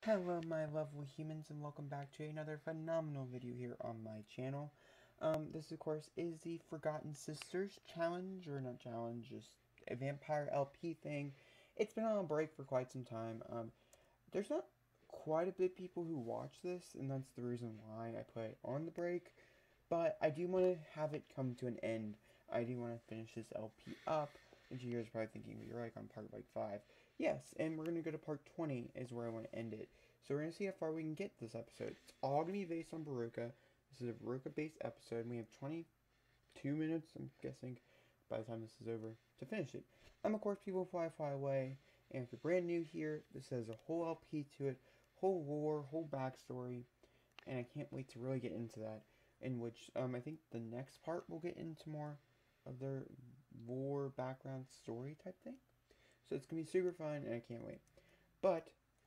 Hello my lovely humans and welcome back to another phenomenal video here on my channel. This of course is the Forgotten Sisters challenge, or not challenge, just a vampire LP thing. It's been on a break for quite some time. There's not quite a bit of people who watch this, and that's the reason why I put it on the break. But I do want to have it come to an end. I do want to finish this LP up. And you guys are probably thinking, well, you're like on part like 5. Yes, and we're going to go to part 20 is where I want to end it. So we're going to see how far we can get this episode. It's all going to be based on Veruca. This is a Veruca-based episode, and we have 22 minutes, I'm guessing, by the time this is over, to finish it. Of course, people fly, fly away. And if you're brand new here, this has a whole LP to it, whole lore, whole backstory, and I can't wait to really get into that. In which, I think the next part will get into more of their lore, background, story type thing. So it's going to be super fun, and I can't wait. But,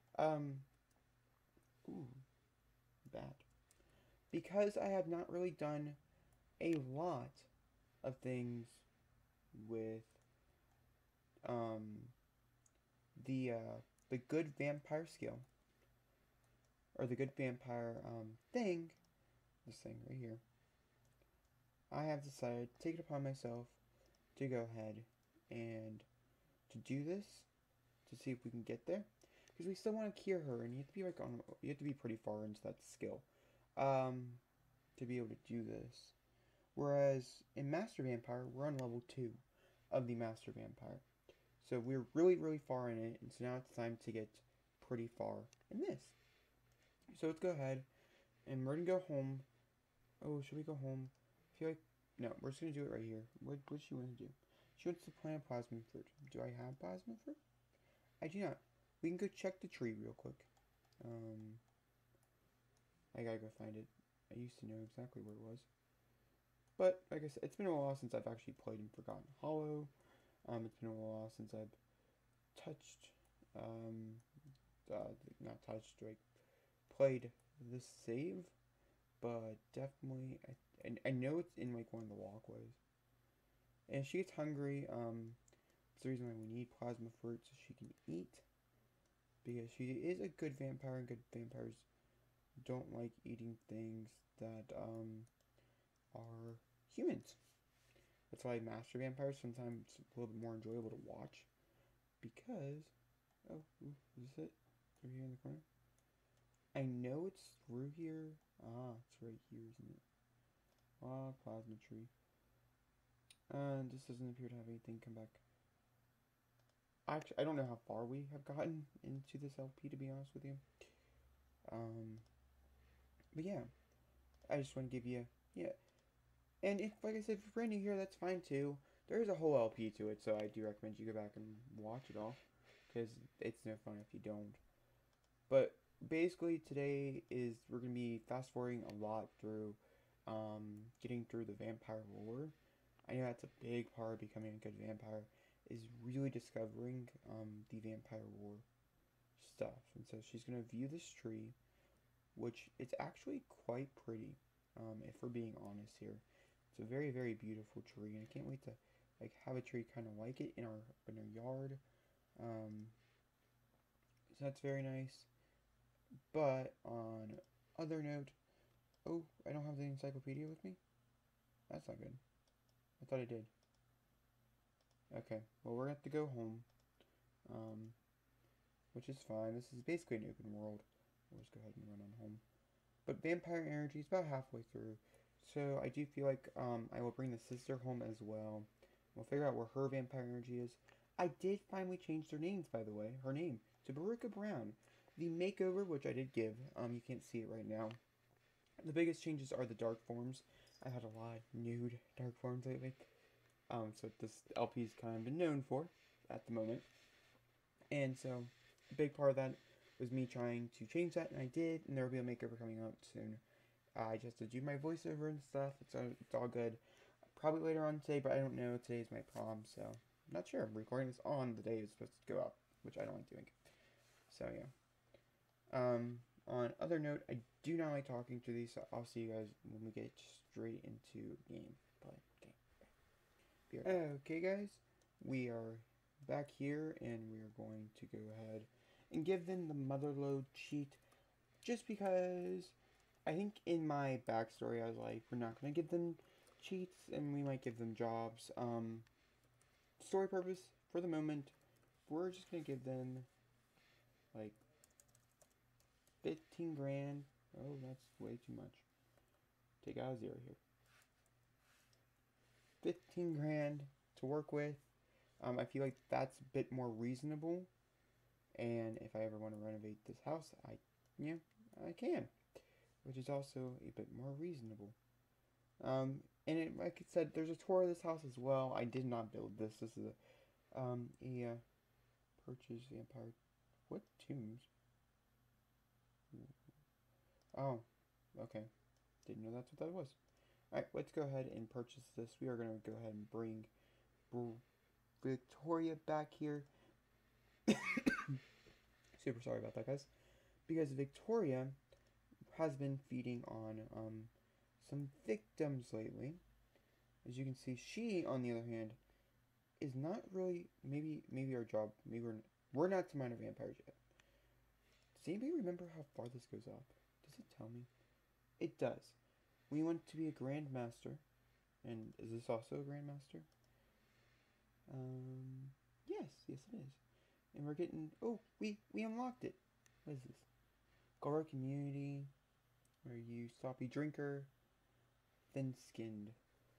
ooh, bad. Because I have not really done a lot of things with, the, the good vampire skill, or the good vampire, thing, this thing right here, I have decided to take it upon myself to go ahead and to do this, to see if we can get there, because we still want to cure her, and you have to be like you have to be pretty far into that skill, to be able to do this. Whereas in Master Vampire, we're on level 2 of the Master Vampire, so we're really far in it, and so now it's time to get pretty far in this. So let's go ahead, and we're gonna go home. Oh, should we go home? I feel like no, we're just gonna do it right here. What does she want to do? She wants to plant a plasma fruit. Do I have plasma fruit? I do not. We can go check the tree real quick. I gotta go find it. I used to know exactly where it was. But, like I said, it's been a while since I've actually played in Forgotten Hollow. It's been a while since I've touched, not touched, like, played this save. But definitely, I know it's in, like, one of the walkways. And if she gets hungry, it's the reason why we need plasma fruit so she can eat. Because she is a good vampire, and good vampires don't like eating things that are humans. That's why master vampires sometimes a little bit more enjoyable to watch. Because, oh, ooh, is this it? Through here in the corner? I know it's through here. Ah, it's right here, isn't it? Ah, plasma tree. And this doesn't appear to have anything come back. Actually, I don't know how far we have gotten into this LP, to be honest with you. But yeah, I just want to give you, yeah. And if, like I said, if you're brand new here, that's fine too. There is a whole LP to it, so I do recommend you go back and watch it all, because it's no fun if you don't. But basically, today is we're gonna be fast forwarding a lot through, getting through the vampire lore. I know that's a big part of becoming a good vampire, is really discovering the vampire lore stuff. And so she's gonna view this tree, which it's actually quite pretty, if we're being honest here. It's a very beautiful tree, and I can't wait to like have a tree kind of like it in our yard. So that's very nice. But on other note, oh, I don't have the encyclopedia with me. That's not good. I thought I did. Okay, well we're gonna have to go home, which is fine. This is basically an open world. We'll just go ahead and run on home. But vampire energy is about halfway through, so I do feel like I will bring the sister home as well. We'll figure out where her vampire energy is. I did finally change their names, by the way. Her name to Veruca Brown. The makeover, which I did give, you can't see it right now. The biggest changes are the dark forms. I've had a lot of nude dark forms lately. So this LP is kind of been known for at the moment. And so, a big part of that was me trying to change that, and I did, and there will be a makeover coming out soon. I just had to do my voiceover and stuff. It's all good. Probably later on today, but I don't know. Today's my prom, so I'm not sure. I'm recording this on the day it's supposed to go up, which I don't like doing. So yeah. On other note, I do not like talking to these, so I'll see you guys when we get straight into gameplay. Okay, guys, we are back here, and we are going to go ahead and give them the Motherlode cheat, just because I think in my backstory I was like, we're not going to give them cheats and we might give them jobs. Story purpose, for the moment, we're just going to give them like 15 grand. Oh, that's way too much. Take out a 0 here. 15 grand to work with. I feel like that's a bit more reasonable. And if I ever want to renovate this house, I can. Which is also a bit more reasonable. And like I said, there's a tour of this house as well. I did not build this. This is a purchase vampire. What tombs? Oh, okay. Didn't know that's what that was. Alright, let's go ahead and purchase this. We are going to go ahead and bring Victoria back here. Super sorry about that, guys. Because Victoria has been feeding on some victims lately. As you can see, she, on the other hand, is not really, maybe our job, maybe we're not to minor vampires yet. Does anybody remember how far this goes up? Does it tell me? It does. We want to be a Grandmaster. And is this also a Grandmaster? Yes it is. And we're getting, oh, we unlocked it. What is this? Gara Community. Are you Sloppy Drinker? Thin-skinned.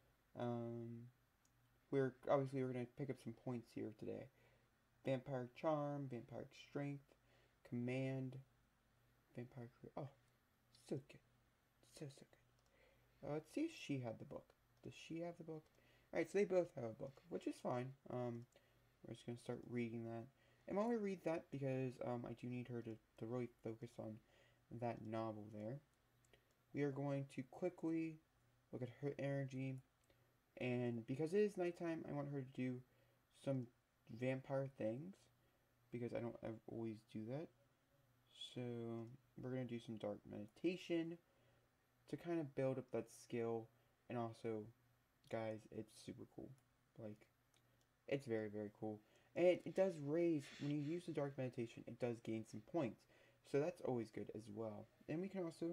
We're gonna pick up some points here today. Vampire Charm, Vampire Strength, Command, Vampire Career. Oh, so good. So good. Let's see if she had the book. Does she have the book? Alright, so they both have a book, which is fine. We're just gonna start reading that. And while we read that, because I do need her to really focus on that novel there, we are going to quickly look at her energy. And because it is nighttime, I want her to do some vampire things, because I don't always do that. So we're going to do some dark meditation to kind of build up that skill. And also, guys, it's super cool. Like, it's very, very cool. And it does raise, when you use the dark meditation, it does gain some points. So that's always good as well. And we can also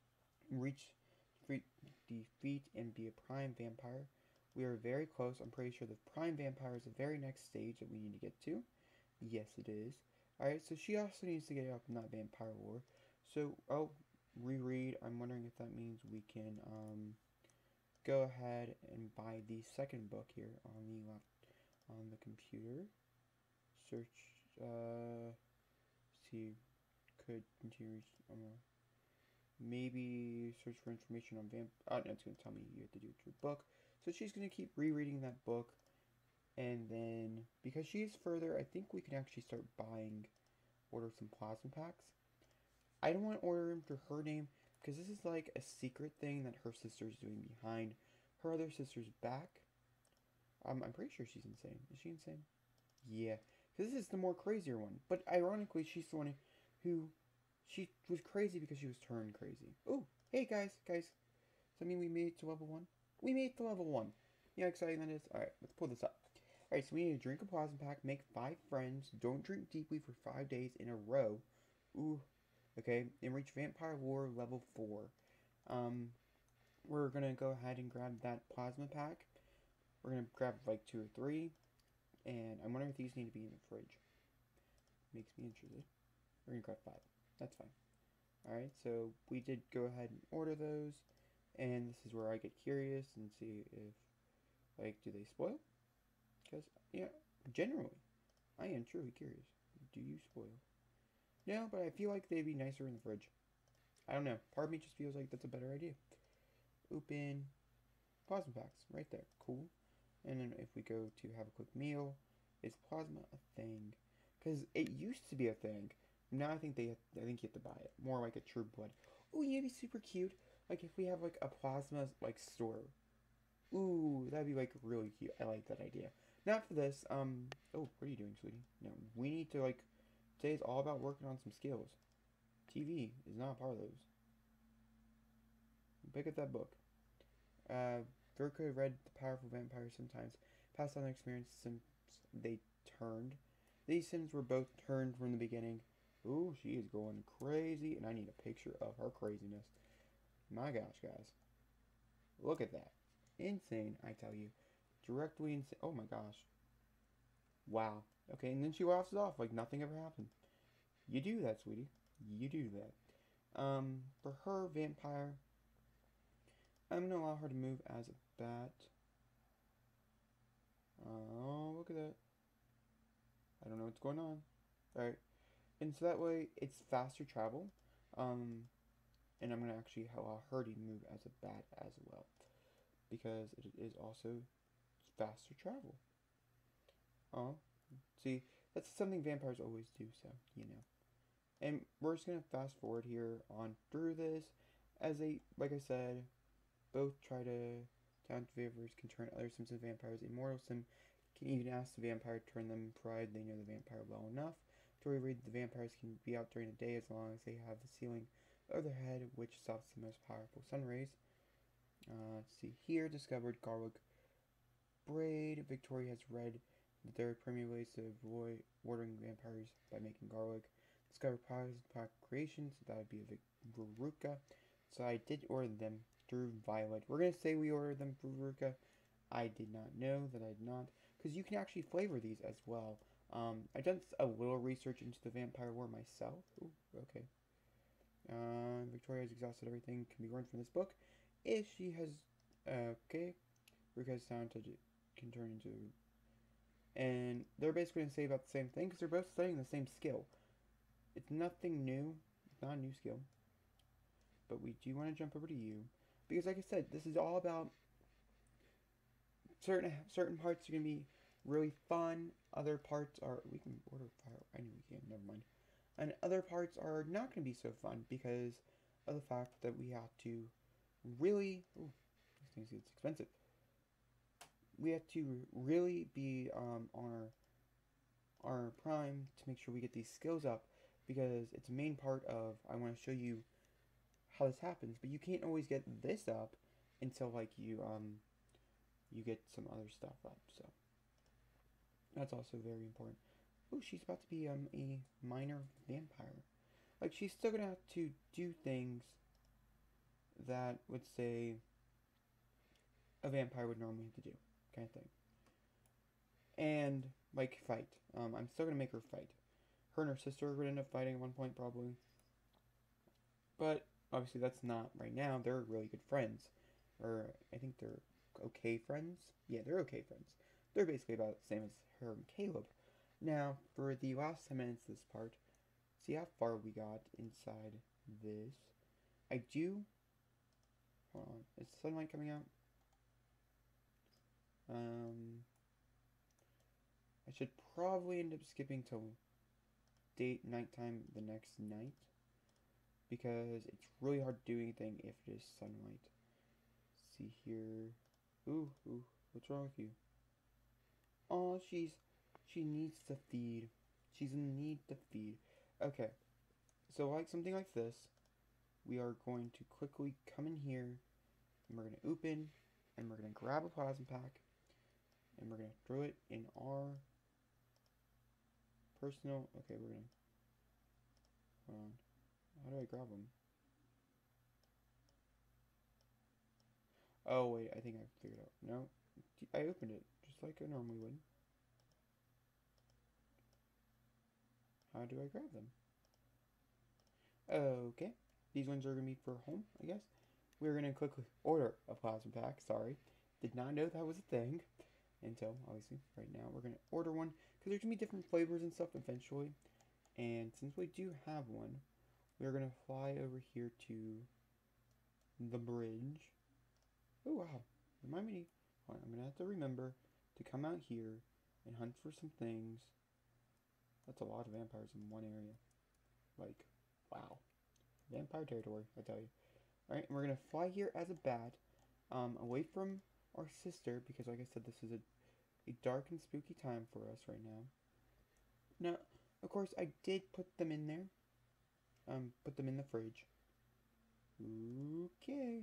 defeat and be a prime vampire. We are very close. I'm pretty sure the prime vampire is the very next stage that we need to get to. Yes, it is. Alright, so she also needs to get up in that vampire war. So, reread. I'm wondering if that means we can go ahead and buy the second book here on the computer. Search, see, could continue, maybe search for information on no, it's going to tell me you have to do it through book. So she's going to keep rereading that book. And then, because she's further, I think we can actually start order some plasma packs. I don't want to order them through her name, because this is like a secret thing that her sister's doing behind her other sister's back. I'm pretty sure she's insane. Is she insane? Yeah, because this is the more crazier one. But ironically, she's the one who, she was crazy because she was turned crazy. Oh, hey guys. Does that mean we made it to level 1? We made it to level 1. You know how exciting that is? Alright, let's pull this up. Alright, so we need to drink a plasma pack, make 5 friends, don't drink deeply for 5 days in a row. Ooh, okay, and reach Vampire War level 4. We're gonna go ahead and grab that plasma pack. We're gonna grab like 2 or 3. And I'm wondering if these need to be in the fridge. Makes me interested. We're gonna grab 5. That's fine. Alright, so we did go ahead and order those. And this is where I get curious and see if, like, do they spoil? Because, yeah, generally, I am truly curious. Do you spoil? No, but I feel like they'd be nicer in the fridge. I don't know. Part of me just feels like that's a better idea. Open plasma packs right there. Cool. And then if we go to have a quick meal, is plasma a thing? Because it used to be a thing. Now I think you have to buy it. More like a True Blood. Oh, yeah, it'd be super cute. Like if we have like a plasma like store. Ooh, that'd be like really cute. I like that idea. Not for this. Oh, what are you doing, sweetie? No, we need to like. Today's all about working on some skills. TV is not a part of those. Pick up that book. Verka read The Powerful Vampire sometimes. Passed on their experience since they turned. These Sims were both turned from the beginning. Ooh, she is going crazy, and I need a picture of her craziness. My gosh, guys. Look at that. Insane, I tell you. Directly insane. Oh my gosh. Wow. Okay, and then she laughs it off like nothing ever happened. You do that, sweetie. You do that. For her vampire, I'm gonna allow her to move as a bat. Oh, look at that. I don't know what's going on. Alright. And so that way, it's faster travel. And I'm gonna actually allow her to move as a bat as well, because it is also faster travel. Oh, see, that's something vampires always do, so, you know. And we're just gonna fast forward here on through this, as they, like I said, both try to town favors can turn other Sims into vampires. Immortal Sim can even ask the vampire to turn them in pride. They know the vampire well enough. Story reads the vampires can be out during the day as long as they have the ceiling over their head, which stops the most powerful sun rays. Let's see here. Discovered Garlic Braid. Victoria has read that there are premier ways to avoid ordering vampires by making garlic. Discovered Pack Creations. So that would be a Veruca. So I did order them through Violet. We're going to say we ordered them through Veruca. I did not know that I did not. Because you can actually flavor these as well. I've done a little research into the vampire war myself. Ooh, okay. Victoria has exhausted everything can be learned from this book. If she has, okay, Veruca's sound can turn into, and they're basically going to say about the same thing because they're both studying the same skill. It's nothing new. It's not a new skill. But we do want to jump over to you because, like I said, this is all about certain parts are gonna be really fun. Other parts are we can order fire. I know we can. Never mind. And other parts are not gonna be so fun because of the fact that we have to really. Ooh, this thing gets expensive. We have to really be on our prime to make sure we get these skills up because it's a main part of. I want to show you how this happens, but you can't always get this up until like you get some other stuff up, so that's also very important. Oh, she's about to be a minor vampire. Like she's still gonna have to do things that would say a vampire would normally have to do, kind of thing. And like fight. I'm still gonna make her fight. Her and her sister would end up fighting at one point probably, but obviously that's not right now. They're really good friends, or I think they're okay friends. Yeah, they're okay friends. They're basically about the same as her and Caleb. Now, for the last 10 minutes of this part, see how far we got inside this. I do. Hold on. Is sunlight coming out? I should probably end up skipping till nighttime the next night because it's really hard to do anything if it is sunlight. See here. Ooh, what's wrong with you? Oh, she needs to feed. She's in need to feed. Okay, so like something like this, we are going to quickly come in here, and we're going to open, and we're going to grab a plasma pack, and we're going to throw it in our personal, okay, we're going to, hold on, how do I grab them? Oh wait, I think I figured it out. No, I opened it, just like I normally would. How do I grab them? Okay, these ones are going to be for home, I guess. We're going to quickly order a plasma pack, sorry. Did not know that was a thing until, obviously, right now we're going to order one. Because there's going to be different flavors and stuff eventually. And since we do have one, we're going to fly over here to the bridge. Oh, wow. Remind me, I'm going to have to remember to come out here and hunt for some things. That's a lot of vampires in one area. Like, wow. Vampire territory, I tell you. Alright, and we're going to fly here as a bat, away from our sister, because like I said, this is a dark and spooky time for us right now. Now, of course, I did put them in there. Put them in the fridge. Okay.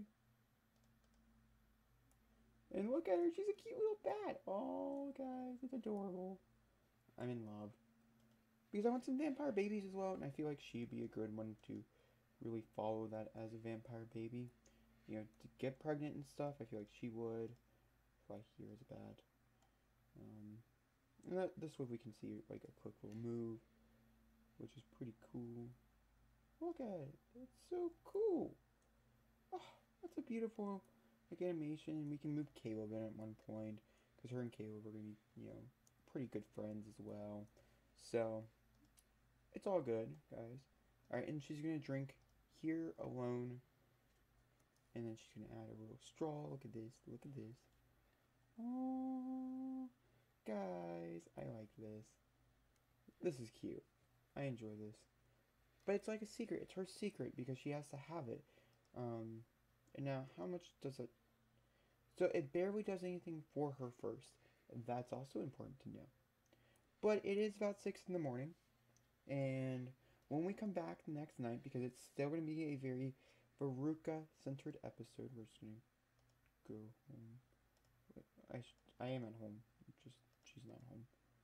And look at her, she's a cute little bat. Oh, guys, it's adorable. I'm in love. because I want some vampire babies as well, and I feel like she'd be a good one to really follow that as a vampire baby. You know, to get pregnant and stuff, I feel like she would. Fly here is bad. And this way we can see like a quick little move, which is pretty cool. Look at it. It's so cool. Oh, that's a beautiful like animation. And we can move Caleb in at one point, because her and Caleb are going to be, you know, pretty good friends as well. So, it's all good, guys. Alright, and she's going to drink here alone. And then she's going to add a little straw. Look at this. Look at this. Oh, guys, I like this. This is cute. I enjoy this. But it's like a secret. It's her secret because she has to have it. And now, how much does it... So it barely does anything for her first. That's also important to know. But it is about 6 in the morning. And when we come back the next night, because it's still going to be a very Veruca-centered episode, we're just going to go home. I am at home. Just, she's not home.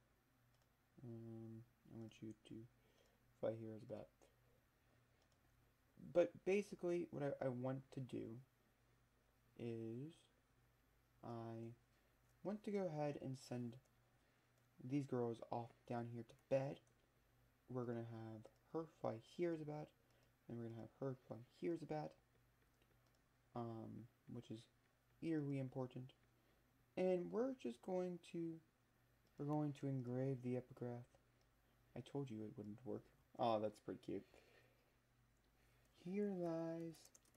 I want you to fight here is about. But basically, what I want to do is I want to go ahead and send these girls off down here to bed. We're going to have her fly here is about, and we're going to have her fly here is about, which is eerily important. And we're going to engrave the epigraph. I told you it wouldn't work. Oh, that's pretty cute. Here lies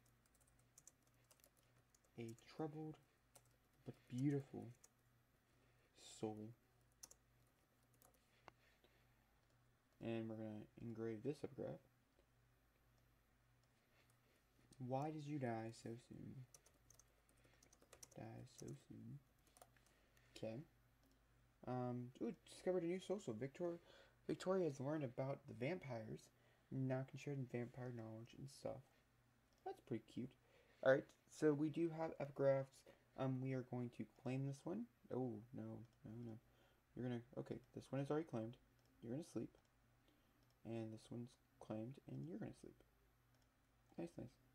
a troubled but beautiful soul. And we're going to engrave this epigraph. Why did you die so soon? Die so soon. Okay. Ooh, discovered a new social. Victoria has learned about the vampires. Now can share vampire knowledge and stuff. That's pretty cute. Alright, so we do have epigraphs. We are going to claim this one. Oh, no. You're gonna, okay, this one is already claimed. You're gonna sleep. And this one's claimed, and you're gonna sleep. Nice.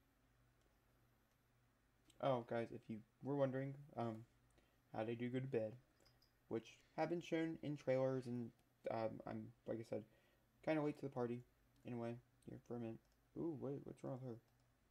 Oh, guys, if you were wondering, how they do go to bed, which have been shown in trailers, and I'm, like I said, kind of late to the party. Anyway, here for a minute. Ooh, wait, what's wrong with her?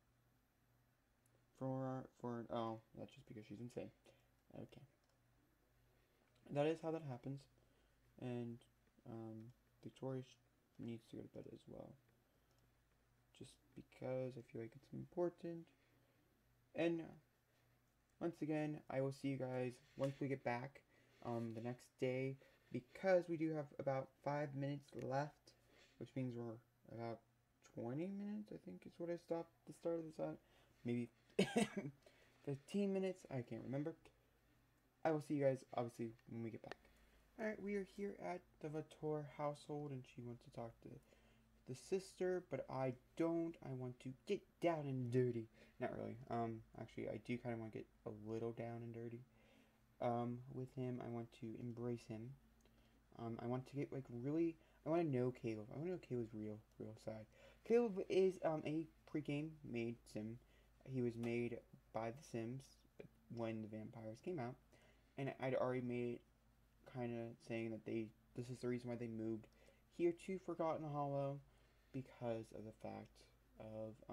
Oh, that's just because she's insane. Okay. That is how that happens, and Victoria needs to go to bed as well. Just because I feel like it's important. And once again, I will see you guys once we get back the next day, because we do have about 5 minutes left, which means we're about 20 minutes, I think is what I stopped the start of this at. Maybe 15 minutes, I can't remember. I will see you guys, obviously, when we get back. Alright, we are here at the Vator household, and she wants to talk to the sister, but I don't. I want to get down and dirty. Not really. Actually, I do kind of want to get a little down and dirty. With him, I want to embrace him. I want to get, like, really, I want to know Caleb. I want to know Caleb's real side. Caleb is, a pre-game made sim. He was made by The Sims when the vampires came out. And I'd already made it kind of saying that this is the reason why they moved here to Forgotten Hollow, because of the fact of,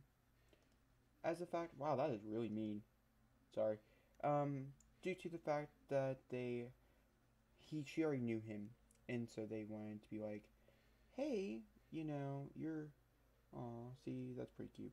wow, that is really mean. Sorry. Due to the fact that she already knew him, and so they wanted to be like, hey, you know, you're, aw, see, that's pretty cute.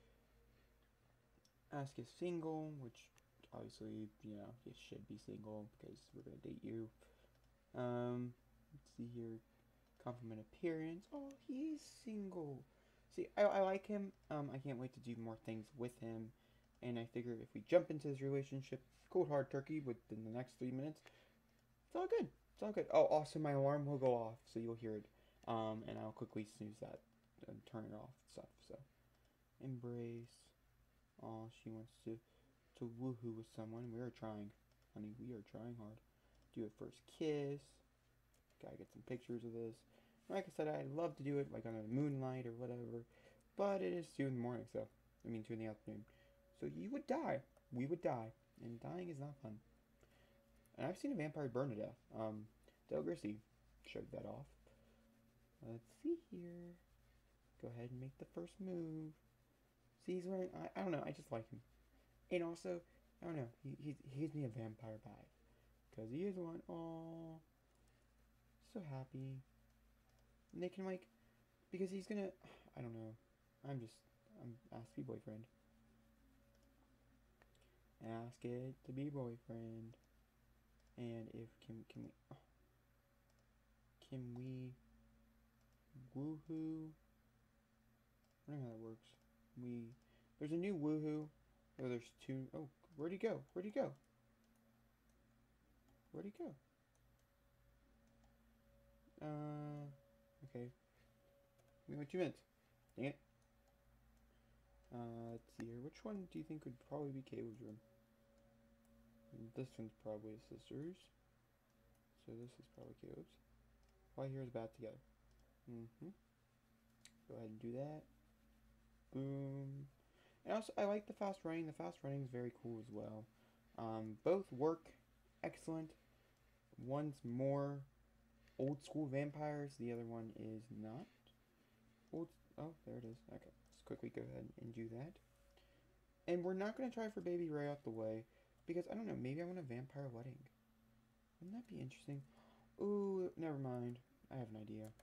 Ask is single, which obviously, you know, you should be single because we're gonna date you. Let's see here. Compliment appearance. Oh, he's single. See, I like him. I can't wait to do more things with him. And I figure if we jump into this relationship cold hard turkey within the next 3 minutes, it's all good. It's all good. Oh, also my alarm will go off, so you'll hear it. And I'll quickly snooze that and turn it off and stuff. So, embrace. Oh, she wants to woohoo with someone. We are trying, honey. We are trying hard. Do a first kiss. Gotta get some pictures of this. Like I said, I'd love to do it like on a moonlight or whatever, but it is 2 in the morning, so, 2 in the afternoon. So you would die. We would die. And dying is not fun. And I've seen a vampire burn to death. Del Grissy showed that off. Let's see here. Go ahead and make the first move. See, he's wearing, I don't know, I just like him. And also, I don't know, he gives me a vampire vibe. Because he is one. Aww. So happy. And they can, like, because he's gonna, I don't know. I'm ask to be boyfriend. Ask it to be boyfriend. And if, can we woohoo? I don't know how that works. There's a new woohoo. Oh, there's 2. Oh, where'd he go? Where'd he go? Where'd he go? Okay. We went 2 minutes. Dang it. Let's see here. Which one do you think would probably be Caleb's room? This one's probably his sister's. So this is probably Caleb's. All here is bad together. Go ahead and do that. Boom. And also, I like the fast running. The fast running is very cool as well. Both work excellent. One's more old school vampires. The other one is not. Oh, there it is. Okay, let's quickly go ahead and do that. And we're not going to try for Baby Ray out the way. Because, I don't know, maybe I want a vampire wedding. Wouldn't that be interesting? Ooh, never mind. I have an idea.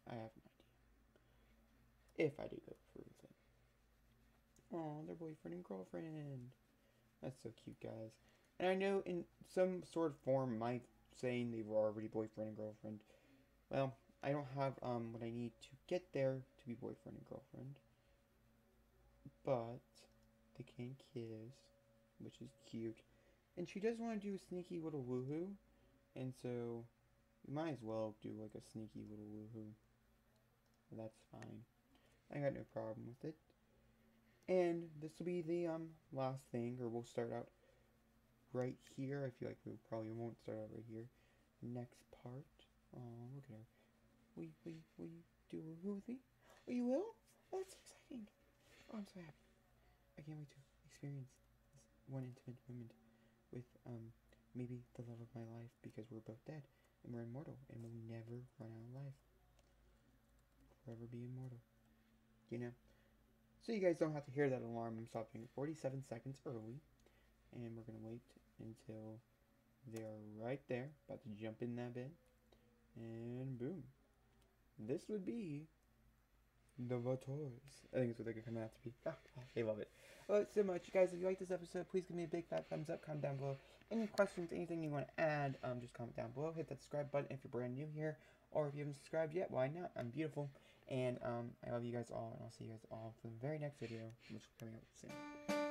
If I do go for the thing. Aw, they're boyfriend and girlfriend. That's so cute, guys. And I know in some sort of form, my saying they were already boyfriend and girlfriend. Well, I don't have what I need to get there to be boyfriend and girlfriend. But they can kiss, which is cute. And she does want to do a sneaky little woohoo. And so, we might as well do like a sneaky little woohoo. That's fine. I got no problem with it. And this will be the last thing, or we'll start out right here. I feel like we probably won't start out right here. Next part. Oh, look at her. We do a woohoo. Oh, you will? Oh, that's exciting. Oh, I'm so happy. I can't wait to experience this one intimate moment with maybe the love of my life, because we're both dead and we're immortal and we'll never run out of life. Forever be immortal. You know? So you guys don't have to hear that alarm. I'm stopping 47 seconds early. And we're going to wait until they are right there. About to jump in that bed. And boom. This would be the Vators. I think it's what they're going to come out to be. They love it. Well, so much. Guys, if you like this episode, please give me a big fat thumbs up. Comment down below. Any questions, anything you want to add, just comment down below. Hit that subscribe button if you're brand new here. Or if you haven't subscribed yet, why not? I'm beautiful. And I love you guys all. And I'll see you guys all for the very next video, which is coming out soon.